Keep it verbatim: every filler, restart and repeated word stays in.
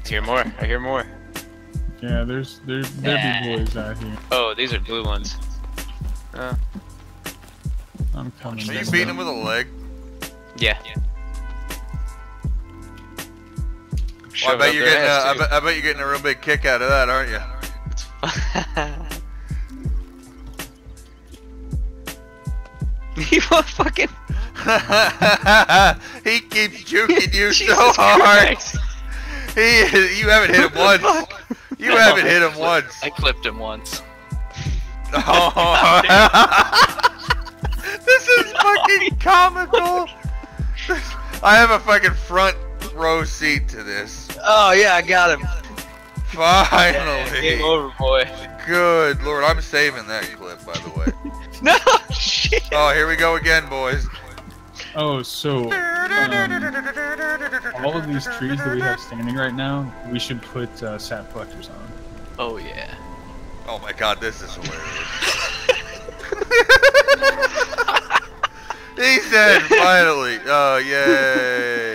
hear more. I hear more. Yeah, there's there there Nah. be boys out here. Oh, these are blue ones. Oh. I'm coming. Are you down. beating him with a leg? Yeah. Well, I bet you're getting. A, I, bet, I bet you're getting a real big kick out of that, aren't you? He won't fucking. He keeps juking you Jesus so hard. Christ. He, you haven't hit him once. You haven't hit him once. I clipped him once. Oh. This is fucking comical. I have a fucking front row seat to this. Oh yeah, I got him. Finally. Game over, boy. Good lord, I'm saving that clip, by the way. No shit. Oh, here we go again, boys. Oh, so um, all of these trees that we have standing right now, we should put uh, sap collectors on. Oh yeah. Oh my god, this is hilarious. He said, finally. Oh, yay.